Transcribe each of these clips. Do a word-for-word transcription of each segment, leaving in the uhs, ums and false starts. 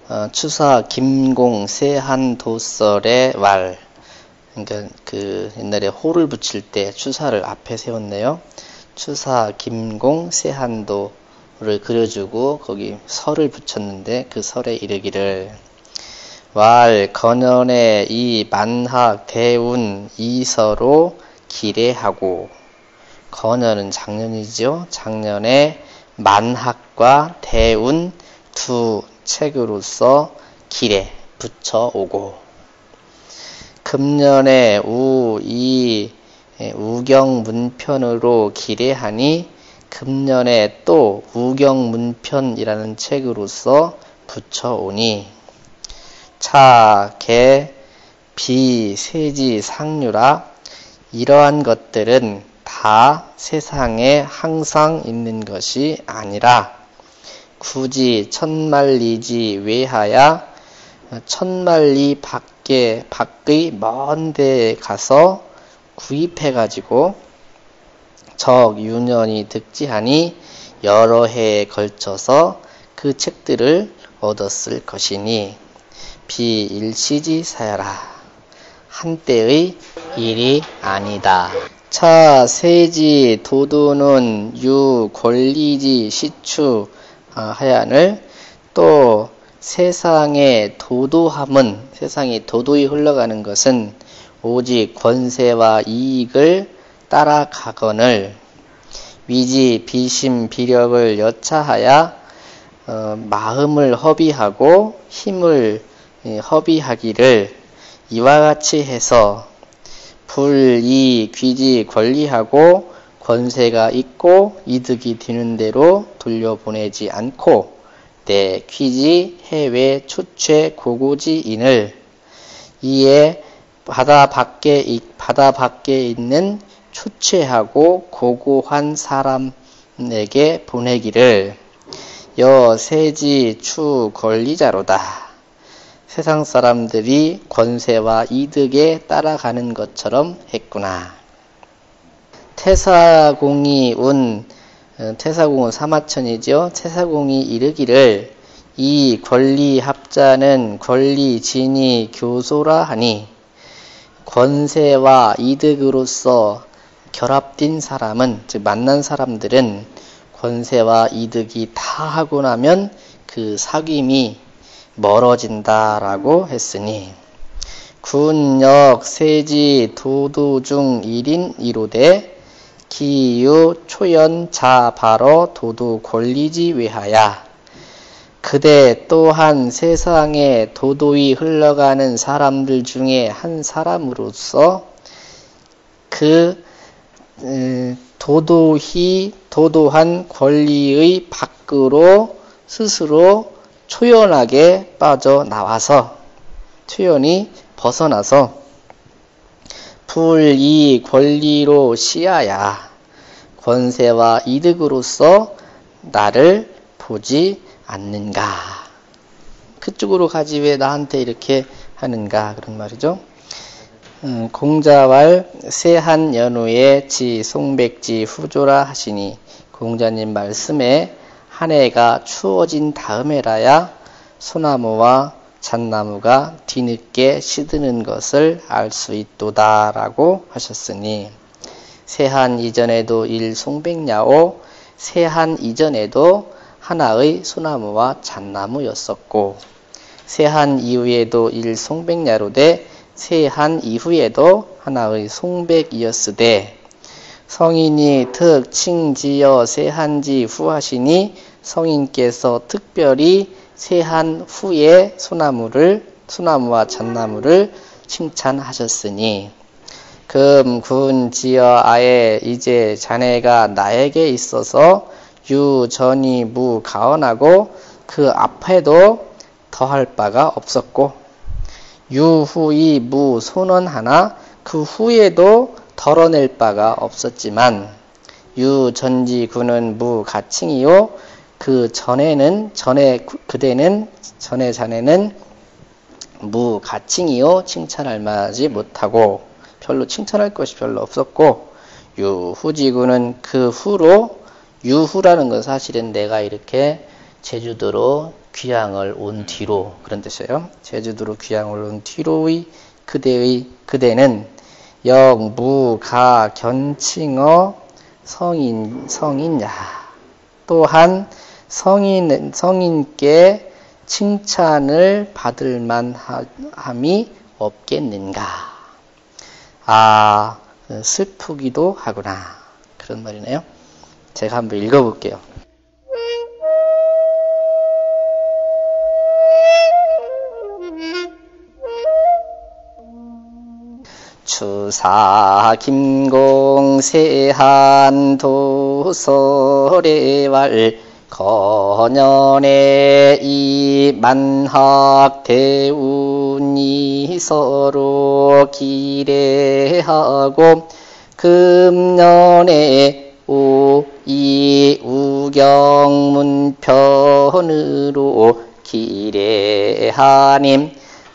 어, 추사 김공 세한도설의 왈. 그러니까 그 옛날에 호를 붙일 때 추사를 앞에 세웠네요. 추사 김공 세한도를 그려주고 거기 설을 붙였는데 그 설에 이르기를 왈 건연의 이 만학 대운 이서로 기례하고, 건연은 작년이죠. 작년에 만학과 대운 두 책으로서 기례 붙여오고, 금년에 우 이 우경문편으로 기례하니 금년에 또 우경문편이라는 책으로서 붙여오니, 차, 개, 비, 세지, 상류라. 이러한 것들은 다 세상에 항상 있는 것이 아니라 굳이 천만리지 외하야 천만리 밖에 밖의 먼 데에 가서 구입해 가지고 적 유년이 득지하니 여러 해에 걸쳐서 그 책들을 얻었을 것이니 비일시지 사야라. 한때의 일이 아니다. 차, 세지, 도도는 유, 권리지, 시추 하야늘. 또 세상의 도도함은, 세상이 도도히 흘러가는 것은 오직 권세와 이익을 따라가거늘 위지, 비심, 비력을 여차하야 어, 마음을 허비하고 힘을 예, 허비하기를 이와 같이 해서 불, 이, 귀지, 권리하고 권세가 있고 이득이 되는 대로 돌려보내지 않고 내 귀지, 해외, 초최, 고고지인을 이에 바다 밖에, 바다 밖에 있는 초최하고 고고한 사람에게 보내기를 여, 세지, 추, 권리자로다. 세상 사람들이 권세와 이득에 따라가는 것처럼 했구나. 태사공이 운, 태사공은 사마천이죠. 태사공이 이르기를 이 권리합자는 권리진이 교소라 하니, 권세와 이득으로서 결합된 사람은, 즉 만난 사람들은 권세와 이득이 다 하고 나면 그 사귐이 멀어진다라고 했으니, 군역, 세지, 도도 중 일인 이로되 기유, 초연, 자, 바로, 도도, 권리지 외하야. 그대 또한 세상에 도도히 흘러가는 사람들 중에 한 사람으로서 그 도도히 도도한 권리의 밖으로 스스로 초연하게 빠져나와서, 초연이 벗어나서 불, 이, 권리로 시야야. 권세와 이득으로서 나를 보지 않는가. 그쪽으로 가지 왜 나한테 이렇게 하는가, 그런 말이죠. 음, 공자왈 세한 연후에 지 송백지 후조라 하시니, 공자님 말씀에 한 해가 추워진 다음에라야 소나무와 잣나무가 뒤늦게 시드는 것을 알 수 있도다 라고 하셨으니, 세한 이전에도 일 송백야오, 세한 이전에도 하나의 소나무와 잣나무였었고, 세한 이후에도 일 송백야로되 세한 이후에도 하나의 송백이었으되, 성인이 특 칭지어 세한지 후하시니 성인께서 특별히 세한 후에 소나무를, 소나무와 잣나무를 칭찬하셨으니, 금, 군, 지어, 아에 이제 자네가 나에게 있어서 유, 전이, 무, 가언하고 그 앞에도 더할 바가 없었고, 유, 후, 이, 무, 소언하나 그 후에도 덜어낼 바가 없었지만, 유, 전지, 구는 무, 가칭이요. 그 전에는, 전에 그대는, 전에 자네는 무, 가칭이요. 칭찬할 만하지 못하고, 별로 칭찬할 것이 별로 없었고, 유, 후지구는 그 후로, 유후라는 건 사실은 내가 이렇게 제주도로 귀향을 온 뒤로 그런 뜻이에요. 제주도로 귀향을 온 뒤로의 그대의 그대는 영무가 견칭어 성인 성인야. 또한 성인 성인께 칭찬을 받을 만함이 없겠는가. 아, 슬프기도 하구나. 그런 말이네요. 제가 한번 읽어볼게요. 추사 김공세한 도설의왈 건연의 이 만학 대운이 서로 기례하고 금년에 오이 우경문편으로 기례하님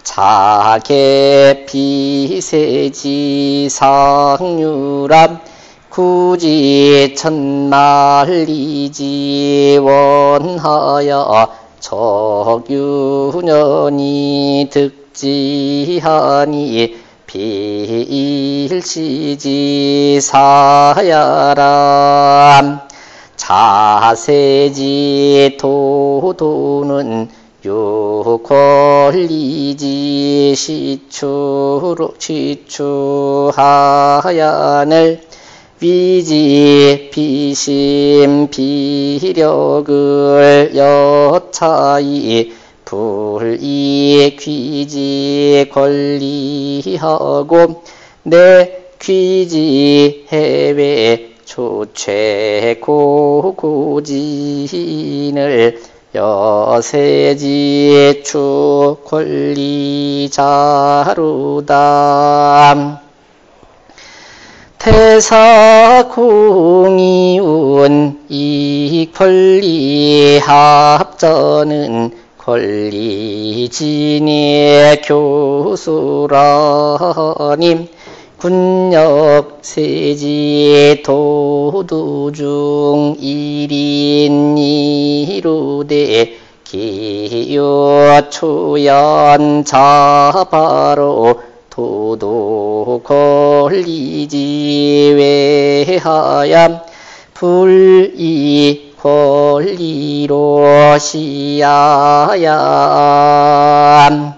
자계 비세지 상류람 굳이 천만리지 원하여 적유년이 득지하니 비일시지 사야람 자세지 도도는 유권리지 시추로 시추하야늘 위지 비심 비력을 여차이 불이 귀지 권리하고 내 귀지 해외 조최 고고진을 여세지 추 권리자루다. 태사 공이운 이 권리 합전은 권리진의 교수라님 군역 세지 도두중 일인 이루되 기요 초연 자바로 도도 권리지 외하얌 불이 권리로 시야얌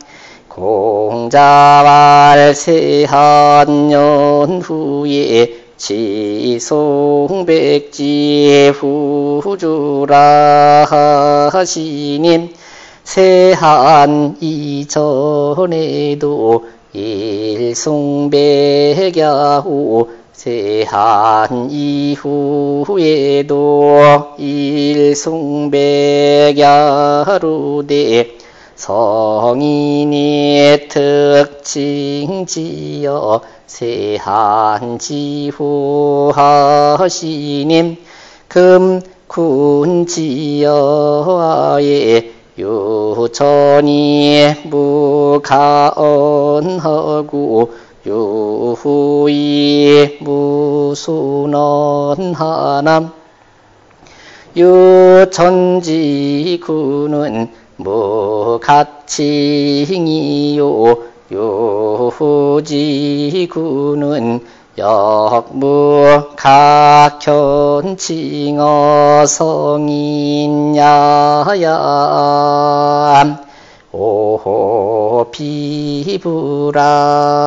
공자왈세 한 년 후에 지송백지 후주라 하시님 세한 이전에도 일송백야후 세한 이후에도 일송백야루되 성인이 특징지어 세한지후하시님 금군지어아예 유천이 무가언하고 유후이 무순언하남 유천지구는 무가칭이요 유후지구는 역무각현칭어 성인야야. 、 오호 비부라